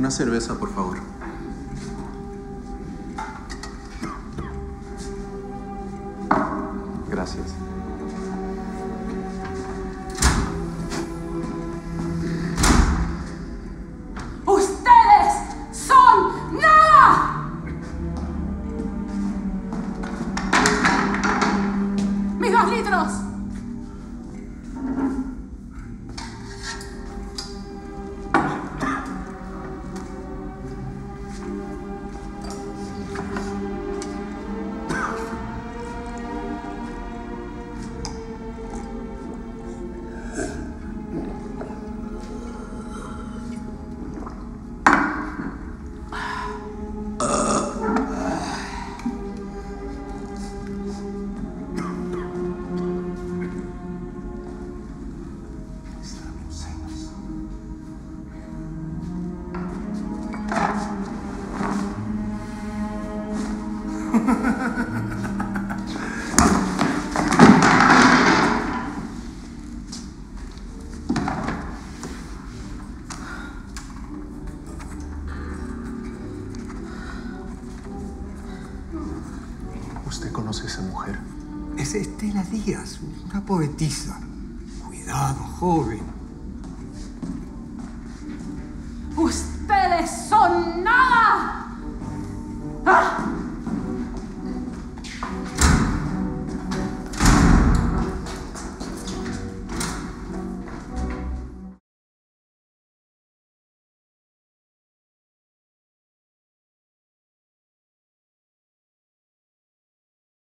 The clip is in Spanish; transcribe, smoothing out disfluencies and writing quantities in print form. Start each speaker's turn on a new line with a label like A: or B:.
A: Una cerveza, por favor. Gracias.
B: ¡Ustedes son nada! ¡Mis 2 litros!
A: ¿Usted conoce a esa mujer?
C: Es Stella Diaz, una poetisa. Cuidado, joven.
B: ¡Ustedes son nada! ¡Ah!